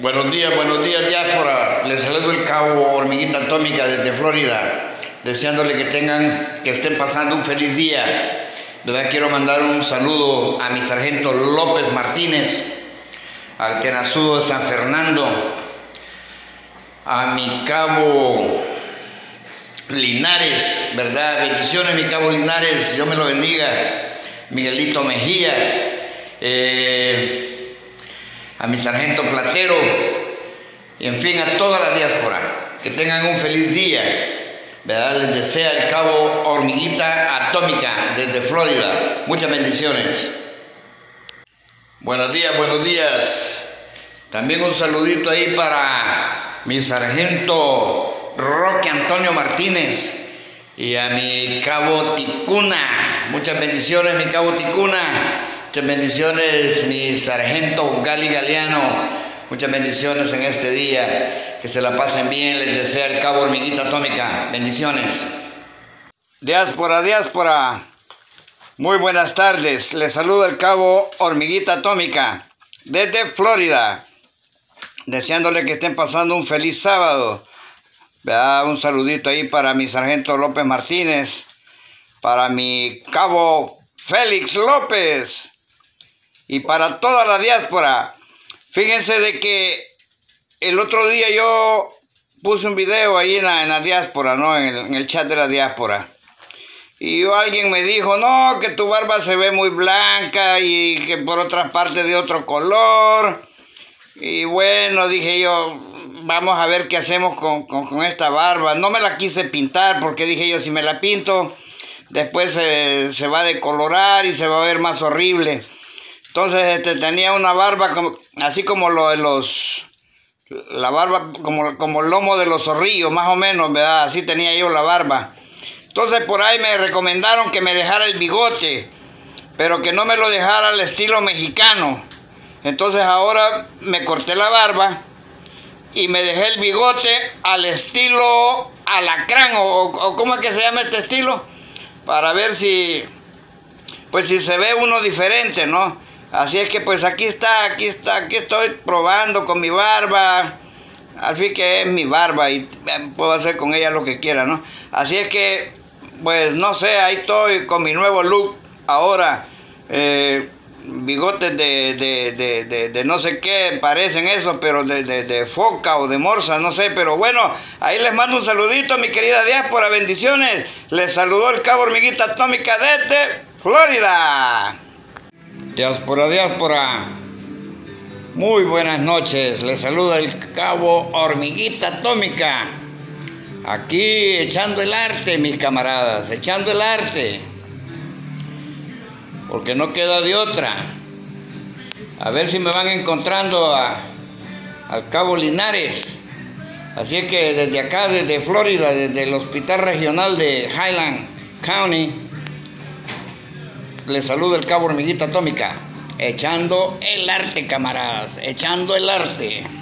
Buenos días, diáspora. Les saludo el cabo Hormiguita Atómica desde Florida, deseándole que estén pasando un feliz día. ¿Verdad? Quiero mandar un saludo a mi sargento López Martínez, al Tenazudo de San Fernando, a mi cabo Linares, ¿verdad? Bendiciones, mi cabo Linares, Dios me lo bendiga. Miguelito Mejía, a mi sargento Platero, y en fin, a toda la diáspora, que tengan un feliz día, ¿verdad? Les desea el cabo Hormiguita Atómica desde Florida. Muchas bendiciones. Buenos días. También un saludito ahí para mi sargento Roque Antonio Martínez y a mi cabo Ticuna. Muchas bendiciones, mi cabo Ticuna. Muchas bendiciones, mi sargento Gali Galeano. Muchas bendiciones en este día. Que se la pasen bien. Les desea el cabo Hormiguita Atómica. Bendiciones. Diáspora. Muy buenas tardes. Les saluda el cabo Hormiguita Atómica desde Florida. Deseándole que estén pasando un feliz sábado. Un saludito ahí para mi sargento López Martínez. Para mi cabo Félix López. Y para toda la diáspora. Fíjense de que el otro día yo puse un video ahí en la diáspora, ¿no? En el chat de la diáspora. Y alguien me dijo, no, que tu barba se ve muy blanca y que por otra parte de otro color. Y bueno, dije yo, vamos a ver qué hacemos con esta barba. No me la quise pintar porque dije yo, si me la pinto, después se va a decolorar y se va a ver más horrible. Entonces tenía una barba así como lo de la barba como el lomo de los zorrillos, más o menos, ¿verdad? Así tenía yo la barba. Entonces por ahí me recomendaron que me dejara el bigote, pero que no me lo dejara al estilo mexicano. Entonces ahora me corté la barba y me dejé el bigote al estilo alacrán, o ¿cómo es que se llama este estilo? Para ver si se ve uno diferente, ¿no? Así es que pues aquí estoy probando con mi barba. Al fin que es mi barba y puedo hacer con ella lo que quiera, ¿no? Así es que, pues no sé, ahí estoy con mi nuevo look ahora. Bigotes de no sé qué parecen eso, pero de foca o de morsa, no sé. Pero bueno, ahí les mando un saludito, mi querida diáspora. Bendiciones. Les saludó el cabo Hormiguita Atómica desde Florida. Diáspora, muy buenas noches. Les saluda el cabo Hormiguita Atómica. Aquí echando el arte, mis camaradas, echando el arte. Porque no queda de otra. A ver si me van encontrando al cabo Linares. Así es que desde acá, desde Florida, desde el Hospital Regional de Highland County, les saluda el cabo Hormiguita Atómica. Echando el arte, camaradas. Echando el arte.